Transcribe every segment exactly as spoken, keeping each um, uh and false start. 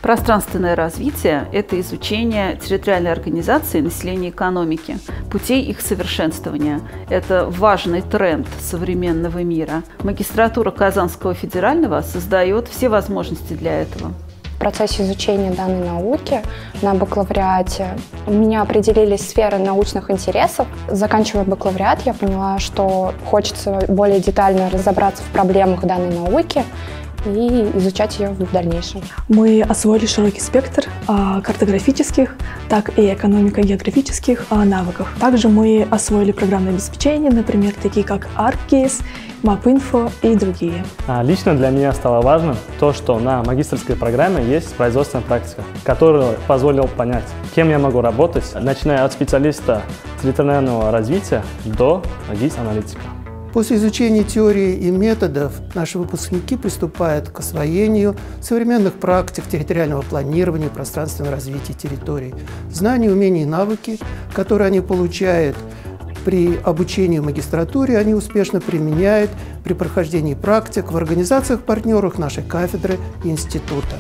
Пространственное развитие – это изучение территориальной организации населения и экономики, путей их совершенствования. Это важный тренд современного мира. Магистратура Казанского федерального создает все возможности для этого. В процессе изучения данной науки на бакалавриате у меня определились сферы научных интересов. Заканчивая бакалавриат, я поняла, что хочется более детально разобраться в проблемах данной науки и изучать ее в дальнейшем. Мы освоили широкий спектр а, картографических, так и экономико-географических а, навыков. Также мы освоили программное обеспечение, например, такие как ArcGIS, MapInfo и другие. Лично для меня стало важным то, что на магистерской программе есть производственная практика, которая позволила понять, кем я могу работать, начиная от специалиста территориального развития до магистра-аналитика. После изучения теории и методов наши выпускники приступают к освоению современных практик территориального планирования и пространственного развития территорий. Знания, умения и навыки, которые они получают при обучении в магистратуре, они успешно применяют при прохождении практик в организациях-партнерах нашей кафедры и института.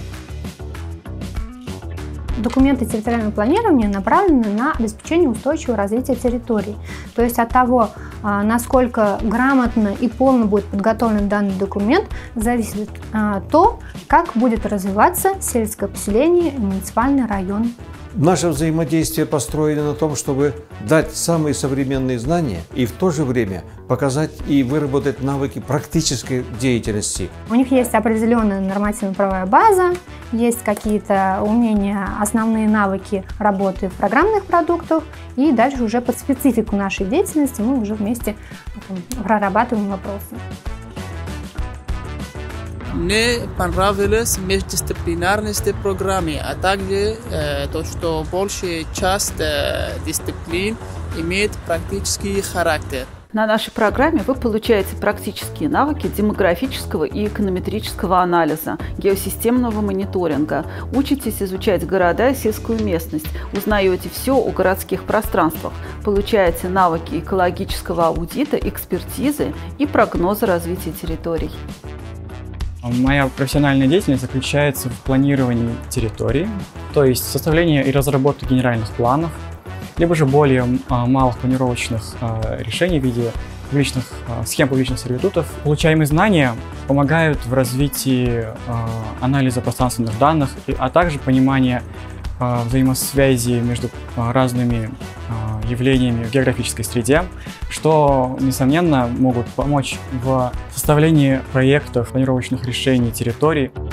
Документы территориального планирования направлены на обеспечение устойчивого развития территорий. То есть от того, насколько грамотно и полно будет подготовлен данный документ, зависит то, как будет развиваться сельское поселение и муниципальный район. Наше взаимодействие построено на том, чтобы дать самые современные знания и в то же время показать и выработать навыки практической деятельности. У них есть определенная нормативно-правовая база, есть какие-то умения, основные навыки работы в программных продуктах, и дальше уже под специфику нашей деятельности мы уже вместе прорабатываем вопросы. Мне понравились междисциплинарные программы, а также э, то, что большая часть э, дисциплин имеет практический характер. На нашей программе вы получаете практические навыки демографического и эконометрического анализа, геосистемного мониторинга, учитесь изучать города и сельскую местность, узнаете все о городских пространствах, получаете навыки экологического аудита, экспертизы и прогноза развития территорий. Моя профессиональная деятельность заключается в планировании территории, то есть составлении и разработке генеральных планов, либо же более малых планировочных решений в виде публичных, схем публичных сервитутов. Получаемые знания помогают в развитии анализа пространственных данных, а также понимания взаимосвязи между разными явлениями в географической среде, что, несомненно, могут помочь в составлении проектов планировочных решений территорий.